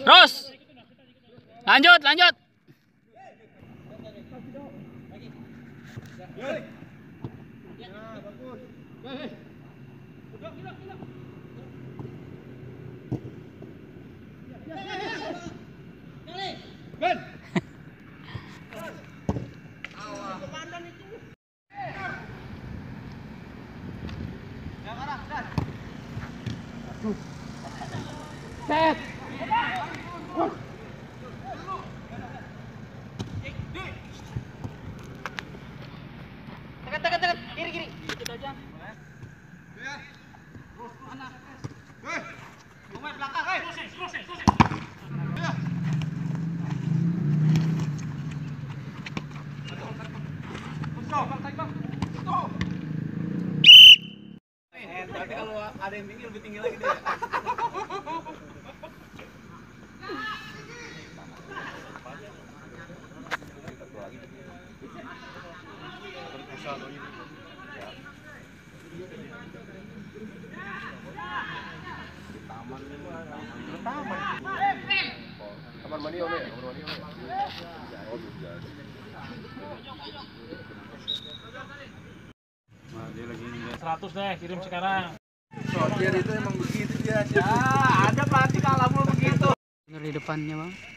Terus. Lanjut, lanjut. Set. Tekan, kiri. Dikit aja. Terus mana? Lumayan belakang, Terus. Tapi kalau ada yang tinggi lebih tinggi lagi dia. Taman mandi Om ya? Nah, dia lagi 100 deh, kirim sekarang. Sortir itu emang begitu dia. Ya, ada pelatih kalau begitu. Di depannya, Bang.